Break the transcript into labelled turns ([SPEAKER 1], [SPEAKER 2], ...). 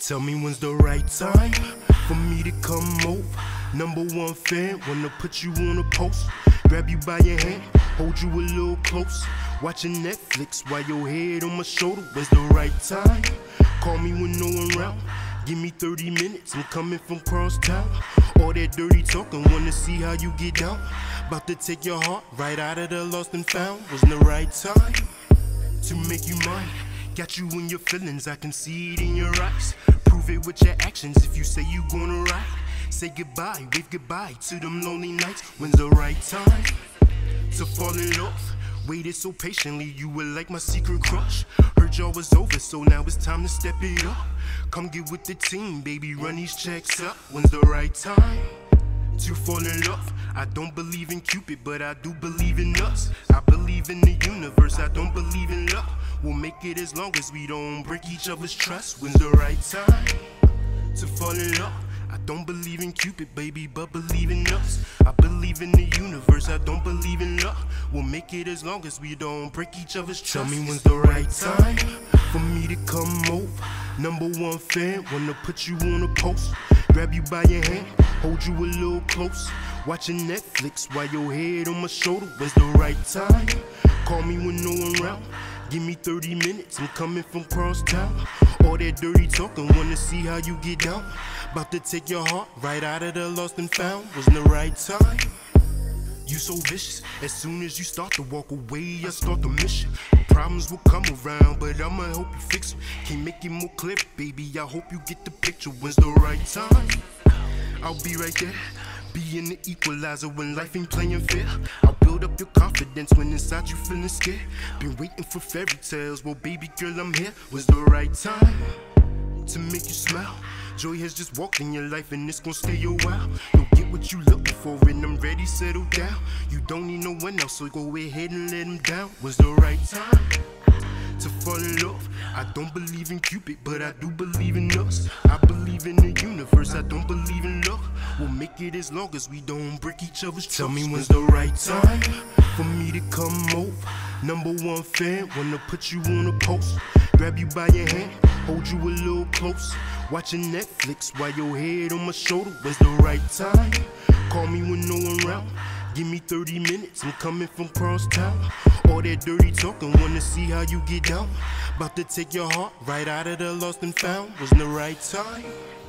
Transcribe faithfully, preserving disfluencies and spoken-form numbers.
[SPEAKER 1] Tell me when's the right time for me to come over. Number one fan, wanna put you on a post. Grab you by your hand, hold you a little close. Watching Netflix while your head on my shoulder. When's the right time? Call me when no one around. Give me thirty minutes, I'm coming from cross town. All that dirty talking, wanna see how you get down. About to take your heart right out of the lost and found. Wasn't the right time to make you mine. Got you in your feelings, I can see it in your eyes. Prove it with your actions if you say you gonna ride. Say goodbye, wave goodbye to them lonely nights. When's the right time to fall in love? Waited so patiently, you were like my secret crush. Heard y'all was over, so now it's time to step it up. Come get with the team, baby, run these checks up. When's the right time to fall in love? I don't believe in Cupid, but I do believe in us. I believe in the universe, I don't believe in love. We'll make it as long as we don't break each other's trust. When's the right time to fall in love? I don't believe in Cupid, baby, but believe in us. I believe in the universe, I don't believe in love. We'll make it as long as we don't break each other's trust. Tell me when's the right time for me to come over. Number one fan, wanna put you on a post. Grab you by your hand, hold you a little close. Watching Netflix while your head on my shoulder. When's the right time? Call me when no one around. Give me thirty minutes, I'm coming from cross town. All that dirty talking, wanna see how you get down. About to take your heart right out of the lost and found. Wasn't the right time? You so vicious, as soon as you start to walk away, I start the mission. Problems will come around, but I'ma help you fix them. Can't make it more clear, baby, I hope you get the picture. When's the right time? I'll be right there, being the equalizer when life ain't playing fair. I'll build up your confidence when inside you feeling scared. Been waiting for fairy tales, well baby girl I'm here. Was the right time to make you smile? Joy has just walked in your life and it's gonna stay a while. You'll get what you looking for and I'm ready, settle down. You don't need no one else, so go ahead and let him down. Was the right time to fall in love? I don't believe in Cupid, but I do believe in us. I believe in the universe, I don't believe in love. We'll make it as long as we don't break each other's trust. Tell me when's the right time for me to come over. Number one fan, wanna put you on a post. Grab you by your hand, hold you a little close. Watching Netflix while your head on my shoulder. When's the right time? Call me when no one around. Give me thirty minutes, I'm coming from cross town. All that dirty talking, wanna see how you get down. About to take your heart right out of the lost and found. Wasn't the right time?